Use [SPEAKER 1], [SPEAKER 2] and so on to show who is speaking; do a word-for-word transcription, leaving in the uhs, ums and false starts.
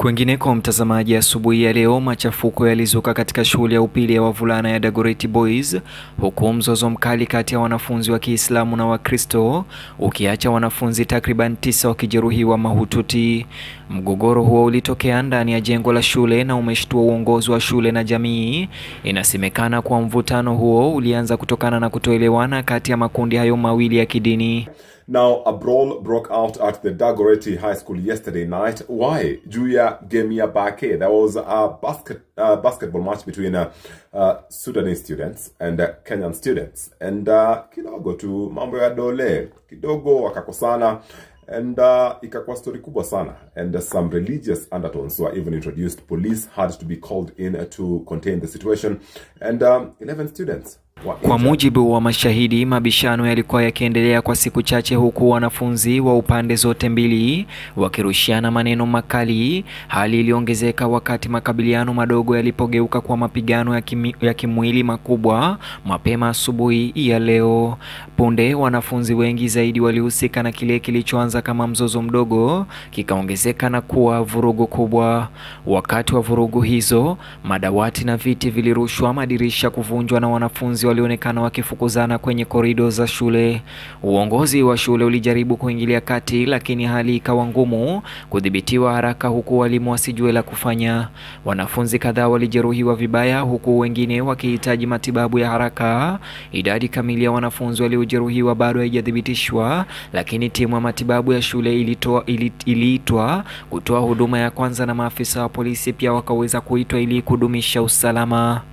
[SPEAKER 1] Kwingineko mtazamaji, asubuhi ya leo machafuko yalizuka katika shule ya upili ya wavulana ya Dagoretti Boys, huku mzozo mkali kati ya wanafunzi wa Kiislamu na Wakristo ukiacha wanafunzi takriban tisa wakijeruhiwa mahututi. Mgogoro huo ulitokea ndani ya jengo la shule na umeshtua uongozi wa shule na jamii. Inasemekana kwa mvutano huo ulianza kutokana na kutoelewana kati ya makundi hayo mawili ya kidini.
[SPEAKER 2] Now, a brawl broke out at the Dagoretti High School yesterday night. Why? Juya Gemia Bake. There was a basket uh, basketball match between uh, uh, Sudanese students and uh, Kenyan students. And uh, kidogo tu mambo ya dole, kidogo wakakosana. And uh, ikakuwa story kubwa sana. And uh, some religious undertones were even introduced. Police had to be called in uh, to contain the situation. And um, eleven students.
[SPEAKER 1] Kwa mujibu wa mashahidi, mabishano yalikuwa yakiendelea kwa siku chache, huku wanafunzi wa upande zote mbili wakirushiana maneno makali. Hali iliongezeka wakati makabiliano madogo yalipogeuka kwa mapigano ya, kimi, ya kimwili makubwa mapema asubuhi ya leo. Punde wanafunzi wengi zaidi walihusika na kile kilichoanza kama mzozo mdogo kikaongezeka na kuwa vurugu kubwa. Wakati wa vurugu hizo, madawati na viti vilirushwa, madirisha kuvunjwa na wanafunzi walionekana wakifukuzana kwenye korido za shule. Uongozi wa shule ulijaribu kuingilia kati, lakini hali ikawa ngumu kudhibitiwa haraka, huku walimu wasijue la kufanya. Wanafunzi kadhaa walijeruhiwa vibaya, huku wengine wakihitaji matibabu ya haraka. Idadi kamili ya wanafunzi waliojeruhiwa bado haijadhibitishwa, lakini timu ya matibabu ya shule ilitoa iliitwa kutoa huduma ya kwanza na maafisa wa polisi pia wakaweza kuitwa ili kudumisha usalama.